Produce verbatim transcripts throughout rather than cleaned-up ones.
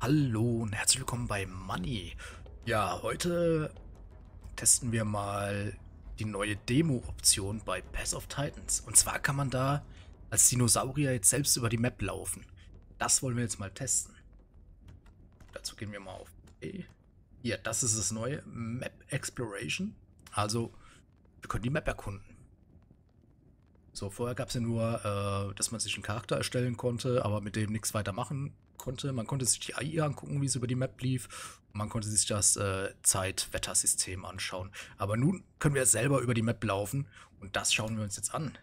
Hallo und herzlich willkommen bei Money. Ja, heute testen wir mal die neue Demo-Option bei Pass of Titans. Und zwar kann man da als Dinosaurier jetzt selbst über die Map laufen. Das wollen wir jetzt mal testen. Dazu gehen wir mal auf E. Hier, das ist das neue Map Exploration. Also, wir können die Map erkunden. So, vorher gab es ja nur, äh, dass man sich einen Charakter erstellen konnte, aber mit dem nichts weiter machen konnte. Man konnte sich die A I angucken, wie es über die Map lief. Und man konnte sich das äh, Zeit-Wettersystem anschauen. Aber nun können wir selber über die Map laufen und das schauen wir uns jetzt an.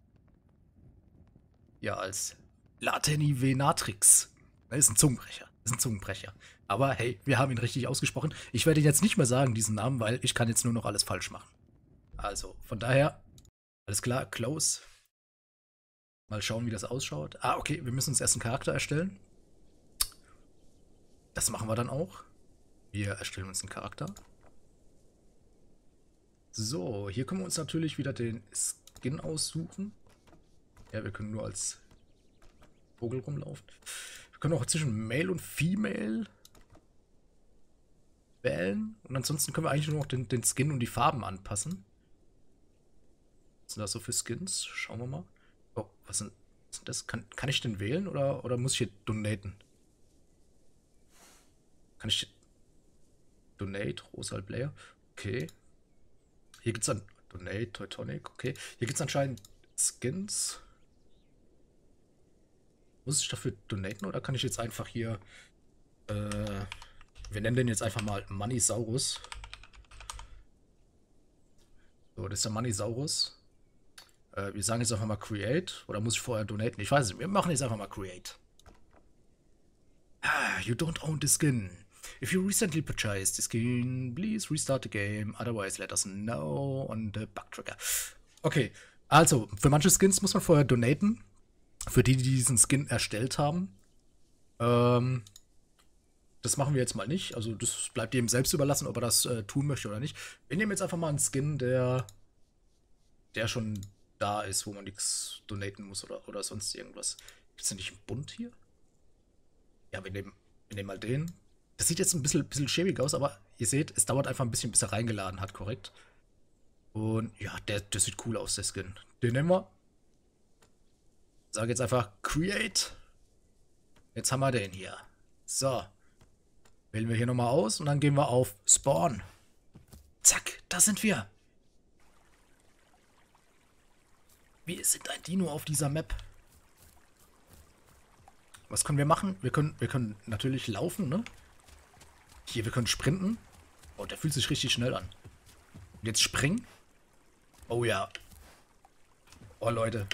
Ja, als Lateni Venatrix. Das ist ein Zungenbrecher. Das ist ein Zungenbrecher. Aber hey, wir haben ihn richtig ausgesprochen. Ich werde ihn jetzt nicht mehr sagen, diesen Namen, weil ich kann jetzt nur noch alles falsch machen. Also, von daher, alles klar, close. Mal schauen, wie das ausschaut. Ah, okay, wir müssen uns erst einen Charakter erstellen. Das machen wir dann auch. Wir erstellen uns einen Charakter. So, hier können wir uns natürlich wieder den Skin aussuchen. Ja, wir können nur als Vogel rumlaufen. Wir können auch zwischen Male und Female wählen. Und ansonsten können wir eigentlich nur noch den, den Skin und die Farben anpassen. Was sind das so für Skins? Schauen wir mal. Oh, was sind, was sind das? Kann, kann ich den wählen oder, oder muss ich hier donaten? Kann ich Donate, Rosal Player? Okay. Hier gibt es dann Donate, Teutonic, okay. Hier gibt es anscheinend Skins. Muss ich dafür donaten oder kann ich jetzt einfach hier äh, wir nennen den jetzt einfach mal Manisaurus. So, das ist der Manisaurus. Äh, wir sagen jetzt einfach mal Create oder muss ich vorher donaten? Ich weiß es nicht. Wir machen jetzt einfach mal Create. Ah, you don't own the skin. If you recently purchased the skin, please restart the game. Otherwise, let us know on the bug tracker. Okay, also für manche Skins muss man vorher donaten. Für die, die diesen Skin erstellt haben. Ähm, das machen wir jetzt mal nicht. Also das bleibt jedem selbst überlassen, ob er das äh, tun möchte oder nicht. Wir nehmen jetzt einfach mal einen Skin, der, der schon da ist, wo man nichts donaten muss oder, oder sonst irgendwas. Gibt es denn nicht einen Bund hier? Ja, wir nehmen, wir nehmen mal den. Das sieht jetzt ein bisschen, bisschen schäbig aus, aber ihr seht, es dauert einfach ein bisschen, bis er reingeladen hat, korrekt? Und ja, der, der sieht cool aus, der Skin. Den nehmen wir. Sage jetzt einfach Create. Jetzt haben wir den hier. So. Wählen wir hier nochmal aus und dann gehen wir auf Spawn. Zack, da sind wir. Wir sind ein Dino auf dieser Map. Was können wir machen? Wir können, wir können natürlich laufen, ne? Hier, wir können sprinten. Oh, der fühlt sich richtig schnell an. Und jetzt springen. Oh ja. Oh, Leute.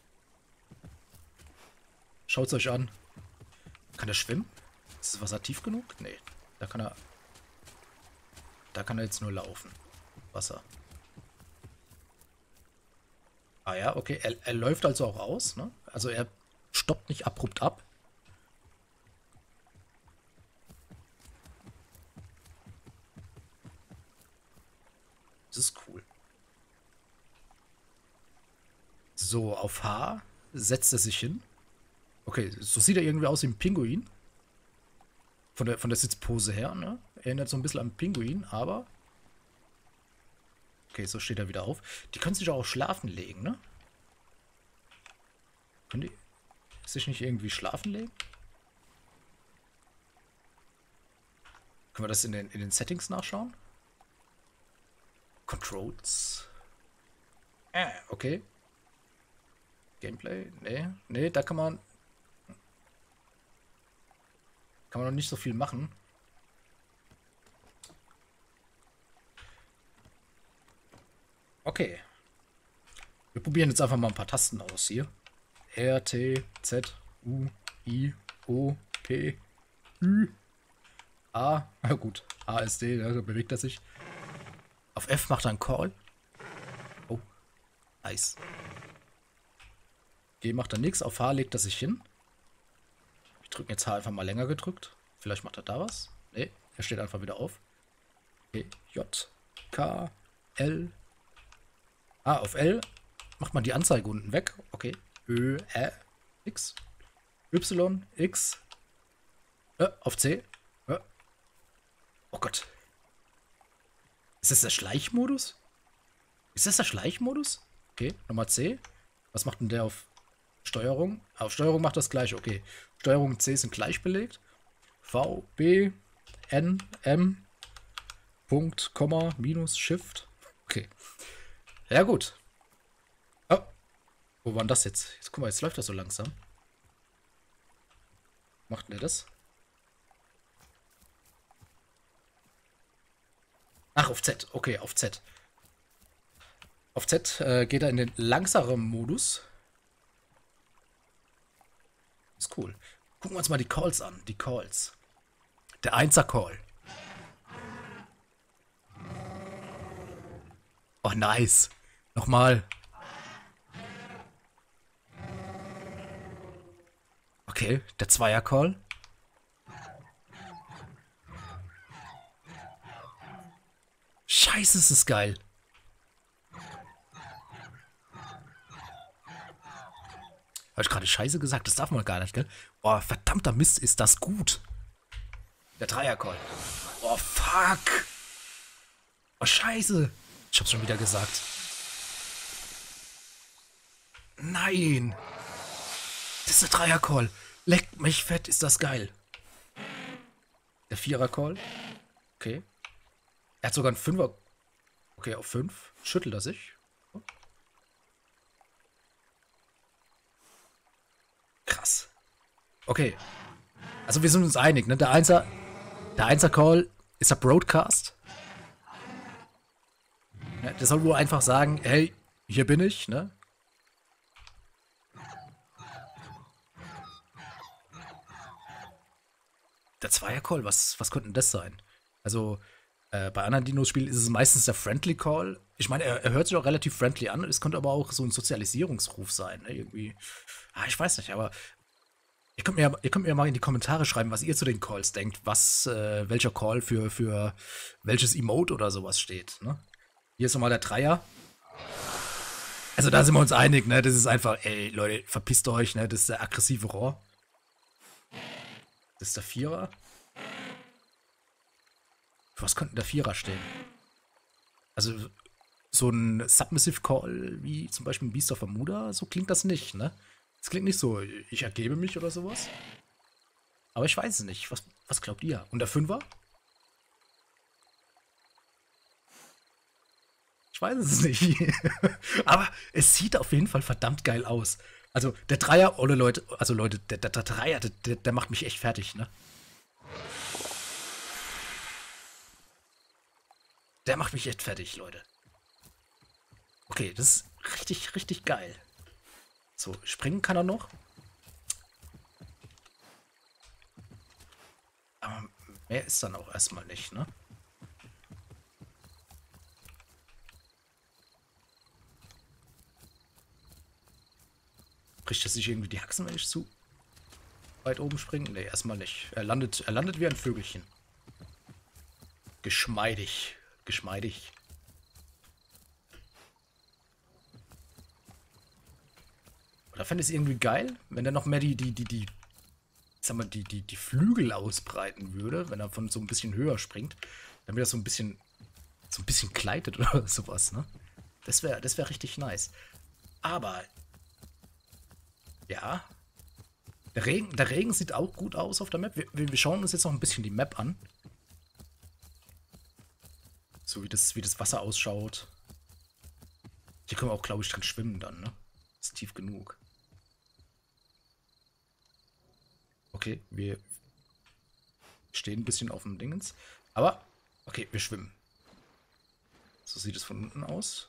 Schaut's euch an. Kann er schwimmen? Ist das Wasser tief genug? Nee. Da kann er... Da kann er jetzt nur laufen. Wasser. Ah ja, okay. Er, er läuft also auch aus, ne? Also er stoppt nicht abrupt ab. Das ist cool. So, auf H setzt er sich hin. Okay, so sieht er irgendwie aus wie ein Pinguin. Von der, von der Sitzpose her, ne? Erinnert so ein bisschen an einen Pinguin, aber... Okay, so steht er wieder auf. Die können sich auch schlafen legen, ne? Können die sich nicht irgendwie schlafen legen? Können wir das in den, in den Settings nachschauen? Controls. Äh, okay. Gameplay? Nee, nee, da kann man... Kann man noch nicht so viel machen. Okay. Wir probieren jetzt einfach mal ein paar Tasten aus hier. R, T, Z, U, I, O, P, Ü, A. Na gut, A S D, da bewegt er sich. Auf F macht er einen Call. Oh, nice. G macht er nichts. Auf H legt er sich hin. Ich drücke jetzt H einfach mal länger gedrückt. Vielleicht macht er da was. Ne, er steht einfach wieder auf. Okay. J, K, L. Ah, auf L macht man die Anzeige unten weg. Okay. Ö, Ä, X. Y, X. Äh, auf C. Äh. Oh Gott. Ist das der Schleichmodus? Ist das der Schleichmodus? Okay, nochmal C. Was macht denn der auf Steuerung? Auf Steuerung macht das gleiche, okay. Steuerung und C sind gleich belegt. V, B, N, M, Punkt, Komma, Minus, Shift. Okay. Ja, gut. Oh. Wo war denn das jetzt? Jetzt guck mal, jetzt läuft das so langsam. Macht denn der das? Ach, auf Z. Okay, auf Z. Auf Z äh, geht er in den langsamen Modus. Ist cool. Gucken wir uns mal die Calls an. Die Calls. Der Einser-Call. Oh, nice. Nochmal. Okay, der Zweier-Call. Scheiße, ist das geil. Habe ich gerade Scheiße gesagt? Das darf man gar nicht, gell? Oh, verdammter Mist, ist das gut. Der Dreier-Call. Oh, fuck. Oh, Scheiße. Ich hab's schon wieder gesagt. Nein. Das ist der Dreier-Call. Leck mich fett, ist das geil. Der Vierer-Call. Okay. Er hat sogar einen Fünfer. Okay, auf fünf. Schüttelt er sich. Krass. Okay. Also wir sind uns einig, ne? Der Einser, der Einser-Call ist der Broadcast. Ja, der soll wohl einfach sagen, hey, hier bin ich, ne? Der Zweier-Call, was, was könnte denn das sein? Also, äh, bei anderen Dinos-Spielen ist es meistens der Friendly Call. Ich meine, er, er hört sich auch relativ friendly an. Es könnte aber auch so ein Sozialisierungsruf sein, ne? Irgendwie. Ah, ich weiß nicht, aber ihr könnt, mir, ihr könnt mir mal in die Kommentare schreiben, was ihr zu den Calls denkt, was, äh, welcher Call für, für welches Emote oder sowas steht, ne? Hier ist nochmal der Dreier. Also da sind wir uns einig, ne? Das ist einfach, ey, Leute, verpisst euch, ne? Das ist der aggressive Rohr. Das ist der Vierer. Für was könnte der Vierer stehen? Also so ein Submissive Call wie zum Beispiel ein Beast of Bermuda, so klingt das nicht, ne? Das klingt nicht so, ich ergebe mich oder sowas. Aber ich weiß es nicht. Was, was glaubt ihr? Und der Fünfer? Ich weiß es nicht. Aber es sieht auf jeden Fall verdammt geil aus. Also der Dreier, oder Leute, also Leute, der, der, der Dreier, der, der macht mich echt fertig, ne? Der macht mich echt fertig, Leute. Okay, das ist richtig, richtig geil. So, springen kann er noch. Aber mehr ist dann auch erstmal nicht, ne? Bricht er sich irgendwie die Haxen, wenn ich zu weit oben springe? Ne, erstmal nicht. Er landet, er landet wie ein Vögelchen. Geschmeidig. Geschmeidig. Oder fände ich es irgendwie geil, wenn er noch mehr die, die, die, die, sag mal, die, die, die Flügel ausbreiten würde, wenn er von so ein bisschen höher springt, damit er so ein bisschen, so ein bisschen gleitet oder sowas, ne? Das wäre, das wäre richtig nice. Aber, ja, der Regen, der Regen sieht auch gut aus auf der Map. Wir, wir schauen uns jetzt noch ein bisschen die Map an. So wie das, wie das Wasser ausschaut. Hier können wir auch, glaube ich, drin schwimmen dann, ne? Ist tief genug. Okay, wir stehen ein bisschen auf dem Dingens. Aber, okay, wir schwimmen. So sieht es von unten aus.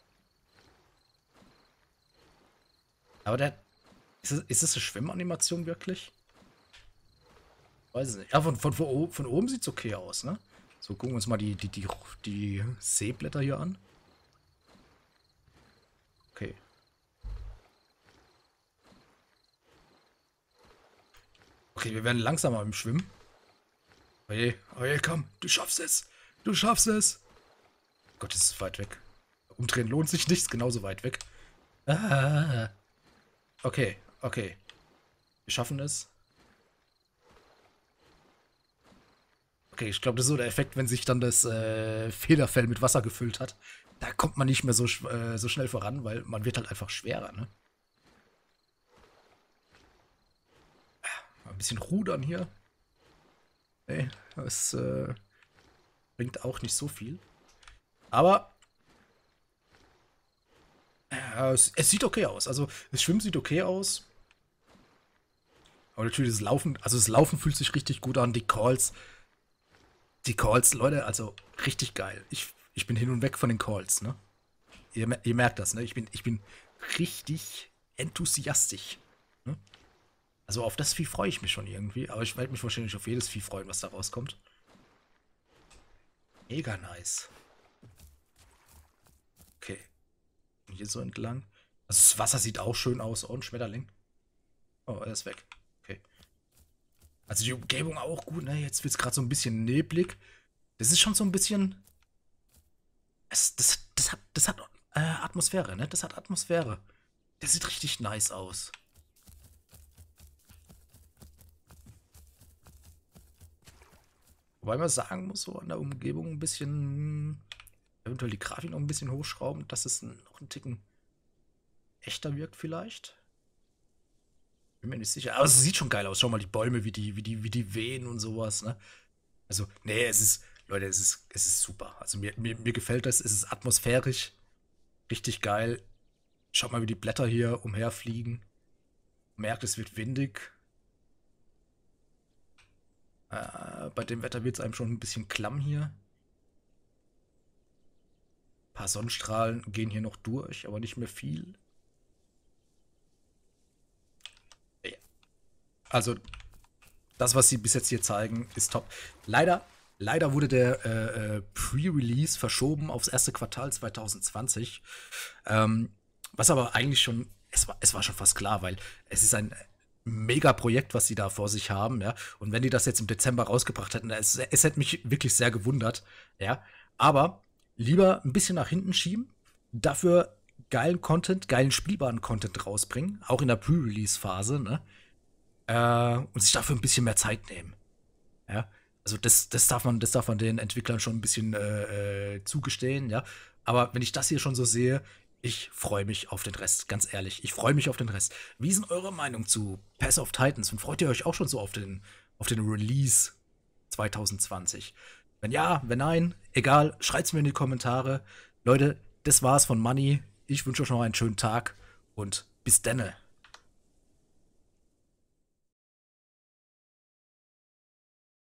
Aber der... Ist es, ist es eine Schwimmanimation wirklich? Weiß ich nicht. Ja, von, von, von, oben, von oben sieht es okay aus, ne? So, gucken wir uns mal die, die, die, die Seeblätter hier an. Okay. Okay, wir werden langsamer im Schwimmen. Oje, oje, komm, du schaffst es. Du schaffst es. Gott, das ist weit weg. Umdrehen lohnt sich nicht, ist genauso weit weg. Ah. Okay, okay. Wir schaffen es. Okay, ich glaube, das ist so der Effekt, wenn sich dann das äh, Federfell mit Wasser gefüllt hat. Da kommt man nicht mehr so, sch- äh, so schnell voran, weil man wird halt einfach schwerer, ne? Mal ein bisschen rudern hier. Nee, das äh, bringt auch nicht so viel. Aber äh, es, es sieht okay aus. Also, das Schwimmen sieht okay aus. Aber natürlich das Laufen, also das Laufen fühlt sich richtig gut an. Die Calls, die Calls, Leute, also richtig geil. Ich, ich bin hin und weg von den Calls, ne? Ihr, mer- ihr merkt das, ne? Ich bin, ich bin richtig enthusiastisch. Ne? Also auf das Vieh freue ich mich schon irgendwie, aber ich werde mich wahrscheinlich auf jedes Vieh freuen, was da rauskommt. Mega nice. Okay, hier so entlang. Also das Wasser sieht auch schön aus. Oh, ein Schmetterling. Oh, er ist weg. Okay. Also die Umgebung auch gut, ne? Jetzt wird es gerade so ein bisschen neblig. Das ist schon so ein bisschen. Es, das, das hat, das hat äh, Atmosphäre, ne? Das hat Atmosphäre. Das sieht richtig nice aus. Wobei man sagen muss, so an der Umgebung ein bisschen, eventuell die Grafik noch ein bisschen hochschrauben, dass es noch einen Ticken echter wirkt vielleicht. Bin mir nicht sicher. Aber es sieht schon geil aus. Schau mal die Bäume, wie die, wie die, wie die wehen und sowas, ne? Also, nee, es ist, Leute, es ist, es ist super. Also mir, mir, mir gefällt das, es ist atmosphärisch, richtig geil. Schaut mal, wie die Blätter hier umherfliegen. Merkt, es wird windig. Äh, bei dem Wetter wird es einem schon ein bisschen klamm hier. Ein paar Sonnenstrahlen gehen hier noch durch, aber nicht mehr viel. Ja. Also, das, was sie bis jetzt hier zeigen, ist top. Leider, leider wurde der äh, äh, Pre-Release verschoben aufs erste Quartal zwanzig zwanzig. Ähm, was aber eigentlich schon, es war, es war schon fast klar, weil es ist ein Mega-Projekt, was sie da vor sich haben, ja. Und wenn die das jetzt im Dezember rausgebracht hätten, es, es hätte mich wirklich sehr gewundert, ja. Aber lieber ein bisschen nach hinten schieben, dafür geilen Content, geilen spielbaren Content rausbringen, auch in der Pre-Release-Phase, ne? Äh, und sich dafür ein bisschen mehr Zeit nehmen. Ja, also das, das darf man, das darf man den Entwicklern schon ein bisschen äh, äh, zugestehen, ja. Aber wenn ich das hier schon so sehe, ich freue mich auf den Rest, ganz ehrlich. Ich freue mich auf den Rest. Wie ist denn eure Meinung zu Pass of Titans? Und freut ihr euch auch schon so auf den, auf den Release zwanzig zwanzig? Wenn ja, wenn nein, egal, schreibt's mir in die Kommentare. Leute, das war's von Money. Ich wünsche euch noch einen schönen Tag und bis denne.